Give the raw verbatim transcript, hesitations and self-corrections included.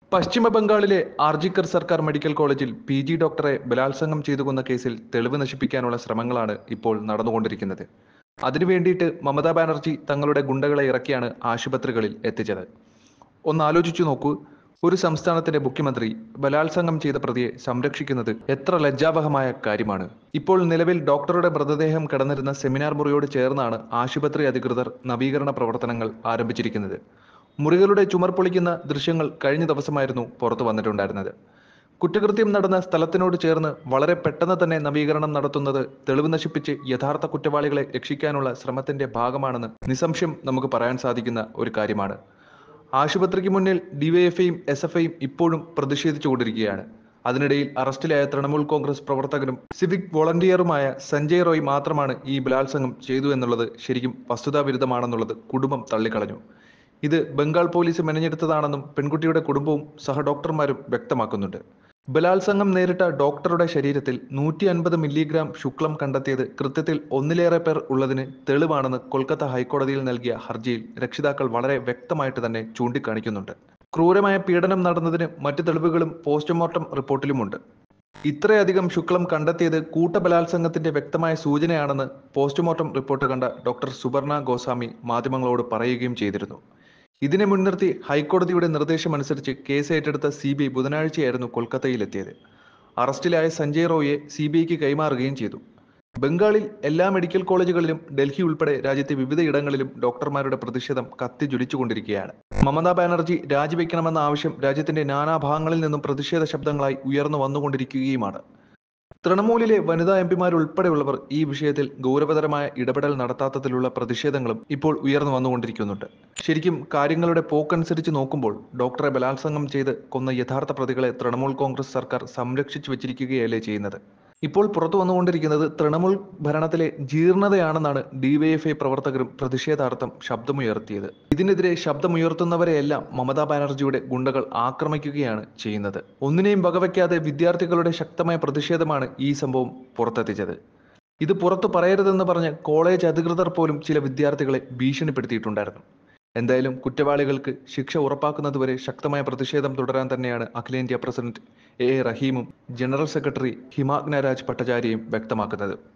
പശ്ചിമ ബംഗാളിലെ ആർജിക്കർ സർക്കാർ മെഡിക്കൽ കോളേജിൽ പി ജി ഡോക്ടറെ ബലാത്സംഗം ചെയ്തു കൊന്ന കേസിൽ തെളിവ് നശിപ്പിക്കാനുള്ള ശ്രമങ്ങളാണ് ഇപ്പോൾ നടന്നുകൊണ്ടിരിക്കുന്നത്. അതിനു വേണ്ടിയിട്ട് മമതാ ബാനർജി തങ്ങളുടെ ഗുണ്ടകളെ ഇറക്കിയാണ് ആശുപത്രികളിൽ എത്തിച്ചത്. ഒന്ന് ആലോചിച്ചു നോക്കൂ, ഒരു സംസ്ഥാനത്തിന്റെ മുഖ്യമന്ത്രി ബലാത്സംഗം ചെയ്ത പ്രതിയെ സംരക്ഷിക്കുന്നത് എത്ര ലജ്ജാവഹമായ കാര്യമാണ്. ഇപ്പോൾ നിലവിൽ ഡോക്ടറുടെ മൃതദേഹം കിടന്നിരുന്ന സെമിനാർ മുറിയോട് ചേർന്നാണ് ആശുപത്രി അധികൃതർ നവീകരണ പ്രവർത്തനങ്ങൾ ആരംഭിച്ചിരിക്കുന്നത്. മുറികളുടെ ചുമർ പൊളിക്കുന്ന ദൃശ്യങ്ങൾ കഴിഞ്ഞ ദിവസമായിരുന്നു പുറത്തു വന്നിട്ടുണ്ടായിരുന്നത്. കുറ്റകൃത്യം നടന്ന സ്ഥലത്തിനോട് ചേർന്ന് വളരെ പെട്ടെന്ന് തന്നെ നവീകരണം നടത്തുന്നത് തെളിവ് നശിപ്പിച്ച് യഥാർത്ഥ കുറ്റവാളികളെ രക്ഷിക്കാനുള്ള ശ്രമത്തിന്റെ ഭാഗമാണെന്ന് നിസ്സംശയം നമുക്ക് പറയാൻ സാധിക്കുന്ന ഒരു കാര്യമാണ്. ആശുപത്രിക്ക് മുന്നിൽ ഡിവൈഎഫ്ഐയും എസ് എഫ് ഐയും ഇപ്പോഴും പ്രതിഷേധിച്ചുകൊണ്ടിരിക്കുകയാണ്. അതിനിടയിൽ അറസ്റ്റിലായ തൃണമൂൽ കോൺഗ്രസ് പ്രവർത്തകനും സിവിക് വോളണ്ടിയറുമായ സഞ്ജയ് റോയ് മാത്രമാണ് ഈ ബലാത്സംഗം ചെയ്തു എന്നുള്ളത് ശരിക്കും വസ്തുതാവിരുദ്ധമാണെന്നുള്ളത് കുടുംബം തള്ളിക്കളഞ്ഞു. ഇത് ബംഗാൾ പോലീസ് മെനഞ്ഞെടുത്തതാണെന്നും പെൺകുട്ടിയുടെ കുടുംബവും സഹ ഡോക്ടർമാരും വ്യക്തമാക്കുന്നുണ്ട്. ബലാത്സംഗം നേരിട്ട ഡോക്ടറുടെ ശരീരത്തിൽ നൂറ്റി അൻപത് മില്ലിഗ്രാം ശുക്ലം കണ്ടെത്തിയത് കൃത്യത്തിൽ ഒന്നിലേറെ പേർ ഉള്ളതിന് തെളിവാണെന്ന് കൊൽക്കത്ത ഹൈക്കോടതിയിൽ നൽകിയ ഹർജിയിൽ രക്ഷിതാക്കൾ വളരെ വ്യക്തമായിട്ട് തന്നെ ചൂണ്ടിക്കാണിക്കുന്നുണ്ട്. ക്രൂരമായ പീഡനം നടന്നതിന് മറ്റു തെളിവുകളും പോസ്റ്റ്മോർട്ടം റിപ്പോർട്ടിലുമുണ്ട്. ഇത്രയധികം ശുക്ലം കണ്ടെത്തിയത് കൂട്ടബലാത്സംഗത്തിന്റെ വ്യക്തമായ സൂചനയാണെന്ന് പോസ്റ്റ്മോർട്ടം റിപ്പോർട്ട് കണ്ട ഡോക്ടർ സുപർണ ഗോസ്വാമി മാധ്യമങ്ങളോട് പറയുകയും ചെയ്തിരുന്നു. ഇതിനെ മുൻനിർത്തി ഹൈക്കോടതിയുടെ നിർദ്ദേശമനുസരിച്ച് കേസ് ഏറ്റെടുത്ത സി ബി ഐ ബുധനാഴ്ചയായിരുന്നു കൊൽക്കത്തയിലെത്തിയത്. അറസ്റ്റിലായ സഞ്ജയ് റോയിയെ സി ബി ഐക്ക് കൈമാറുകയും ചെയ്തു. ബംഗാളിൽ എല്ലാ മെഡിക്കൽ കോളേജുകളിലും ഡൽഹി ഉൾപ്പെടെ രാജ്യത്തെ വിവിധ ഇടങ്ങളിലും ഡോക്ടർമാരുടെ പ്രതിഷേധം കത്തിജ്വലിച്ചുകൊണ്ടിരിക്കുകയാണ്. മമതാ ബാനർജി രാജിവെക്കണമെന്ന ആവശ്യം രാജ്യത്തിന്റെ നാനാഭാഗങ്ങളിൽ നിന്നും പ്രതിഷേധ ശബ്ദങ്ങളായി ഉയർന്നു വന്നുകൊണ്ടിരിക്കുകയുമാണ്. തൃണമൂലിലെ വനിതാ എം പിമാരുൾപ്പെടെയുള്ളവർ ഈ വിഷയത്തിൽ ഗൗരവതരമായ ഇടപെടൽ നടത്താത്തതിലുള്ള പ്രതിഷേധങ്ങളും ഇപ്പോൾ ഉയർന്നു വന്നുകൊണ്ടിരിക്കുന്നുണ്ട്. ശരിക്കും കാര്യങ്ങളുടെ പോക്കനുസരിച്ച് നോക്കുമ്പോൾ ഡോക്ടറെ ബലാത്സംഗം ചെയ്ത് കൊന്ന യഥാർത്ഥ പ്രതികളെ തൃണമൂൽ കോൺഗ്രസ് സർക്കാർ സംരക്ഷിച്ചു വെച്ചിരിക്കുകയല്ലേ ചെയ്യുന്നത്. ഇപ്പോൾ പുറത്തു വന്നുകൊണ്ടിരിക്കുന്നത് തൃണമൂൽ ഭരണത്തിലെ ജീർണതയാണെന്നാണ് ഡിവൈഎഫ്ഐ പ്രവർത്തകരും പ്രതിഷേധാർത്ഥം ശബ്ദമുയർത്തിയത്. ഇതിനെതിരെ ശബ്ദമുയർത്തുന്നവരെയെല്ലാം മമതാ ബാനർജിയുടെ ഗുണ്ടകൾ ആക്രമിക്കുകയാണ് ചെയ്യുന്നത്. ഒന്നിനെയും വകവയ്ക്കാതെ വിദ്യാർത്ഥികളുടെ ശക്തമായ പ്രതിഷേധമാണ് ഈ സംഭവം പുറത്തെത്തിച്ചത്. ഇത് പുറത്തു പറയരുതെന്ന് പറഞ്ഞ് കോളേജ് അധികൃതർ പോലും ചില വിദ്യാർത്ഥികളെ ഭീഷണിപ്പെടുത്തിയിട്ടുണ്ടായിരുന്നു. എന്തായാലും കുറ്റവാളികൾക്ക് ശിക്ഷ ഉറപ്പാക്കുന്നതുവരെ ശക്തമായ പ്രതിഷേധം തുടരാൻ തന്നെയാണ് അഖിലേന്ത്യാ പ്രസിഡന്റ് എ എ റഹീമും ജനറൽ സെക്രട്ടറി ഹിമാഗ്ന രാജ് ഭട്ടാചാര്യയും വ്യക്തമാക്കുന്നത്.